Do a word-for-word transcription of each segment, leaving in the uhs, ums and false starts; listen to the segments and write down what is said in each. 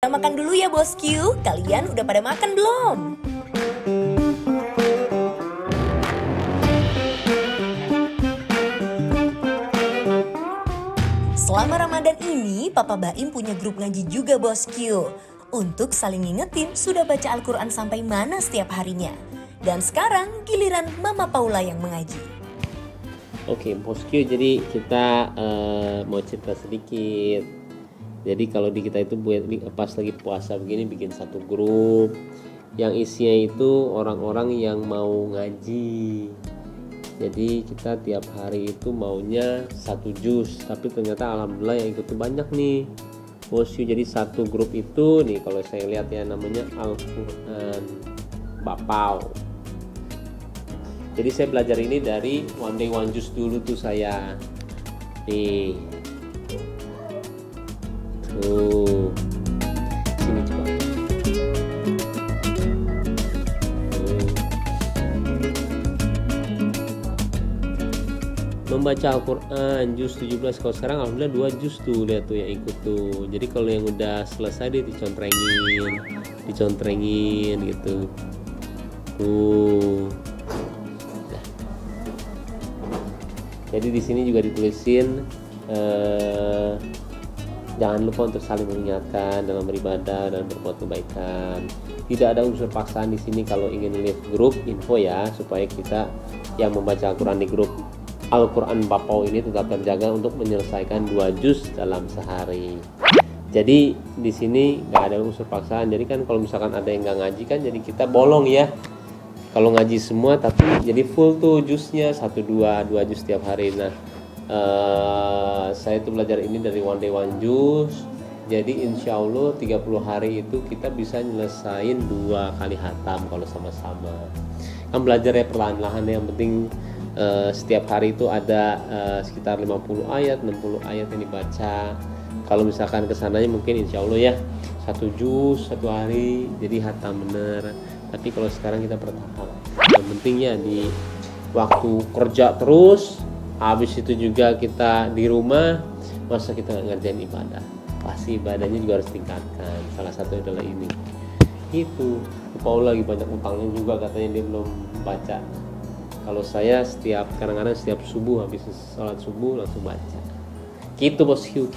Kita makan dulu ya bosku. Kalian udah pada makan belum? Selama Ramadan ini, Papa Baim punya grup ngaji juga bosku. Untuk saling ngingetin sudah baca Al-Quran sampai mana setiap harinya. Dan sekarang giliran Mama Paula yang mengaji. Oke bosku, jadi kita uh, mau cerita sedikit. Jadi kalau di kita itu buat pas lagi puasa begini bikin satu grup yang isinya itu orang-orang yang mau ngaji. Jadi kita tiap hari itu maunya satu juz, tapi ternyata alhamdulillah yang ikut banyak nih bosku. Jadi satu grup itu nih kalau saya lihat ya namanya Al-Quran Bapau. Jadi saya belajar ini dari One Day One Juz dulu tuh saya. Nih. Tuh. Sini coba. Tuh. Membaca Al-Quran juz tujuh belas. Kalau sekarang alhamdulillah dua juz tuh, lihat tuh yang ikut tuh. Jadi kalau yang udah selesai dia dicontrengin, dicontrengin gitu. Tuh. Jadi di sini juga ditulisin eh, jangan lupa untuk saling mengingatkan dalam beribadah dan berbuat kebaikan. Tidak ada unsur paksaan di sini kalau ingin lihat grup info ya, supaya kita yang membaca Al-Quran di grup Al-Quran Bapau ini tetap terjaga untuk menyelesaikan dua juz dalam sehari. Jadi di sini nggak ada unsur paksaan. Jadi kan kalau misalkan ada yang nggak ngaji kan jadi kita bolong ya. Kalau ngaji semua tapi jadi full tuh jusnya satu dua dua jus setiap hari. Nah uh, saya tuh belajar ini dari One Day One Juz. Jadi insya Allah tiga puluh hari itu kita bisa nyelesain dua kali hatam kalau sama-sama. Kan belajar ya perlahan-lahan, yang penting uh, setiap hari itu ada uh, sekitar lima puluh ayat enam puluh ayat yang dibaca. Kalau misalkan kesananya mungkin insya Allah ya satu juz satu hari jadi hatam bener. Tapi kalau sekarang kita bertahap, yang pentingnya di waktu kerja terus, habis itu juga kita di rumah, masa kita nggak ngerjain ibadah? Pasti ibadahnya juga harus tingkatkan. Salah satu adalah ini. Itu Paul lagi banyak utangnya juga, katanya dia belum baca. Kalau saya setiap kadang-kadang setiap subuh habis sholat subuh langsung baca. Gitu bosku.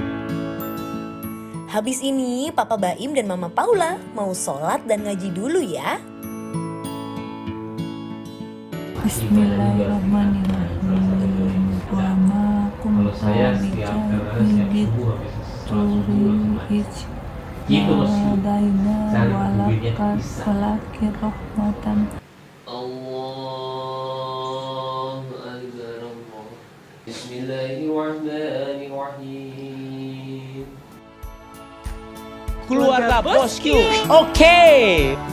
Habis ini Papa Baim dan Mama Paula mau sholat dan ngaji dulu ya. Bismillahirrahmanirrahim. Wa ma kuntu bijahil turil hij nadaina walakar falakir rahmatan. Allahu akbar. Bismillahirrahmanirrahim. Keluarga bosku. Oke. Okay.